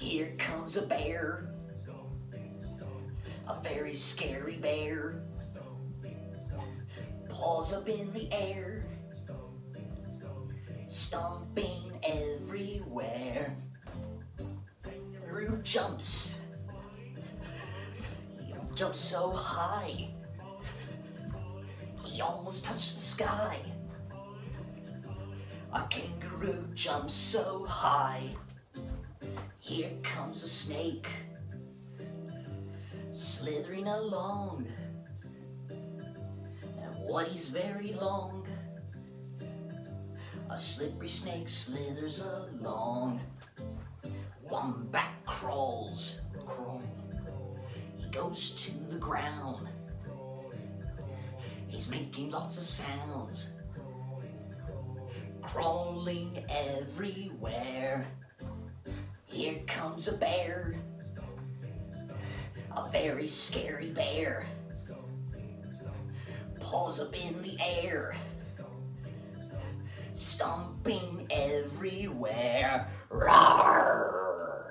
Here comes a bear, a very scary bear. Paws up in the air, stomping everywhere. Kangaroo jumps. He jumps so high, he almost touched the sky. A kangaroo jumps so high. Here comes a snake, slithering along, and what he's very long. A slippery snake slithers along. Wombat crawls, crawl. He goes to the ground. He's making lots of sounds, crawling everywhere. Here comes a bear, a very scary bear. Paws up in the air, stomping everywhere. Roar!